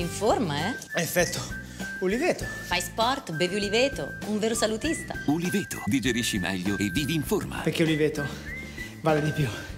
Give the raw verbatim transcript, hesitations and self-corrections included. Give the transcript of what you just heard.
in forma, eh? Effetto Uliveto. Fai sport, bevi Uliveto, un vero salutista. Uliveto, digerisci meglio e vivi in forma. Perché Uliveto vale di più.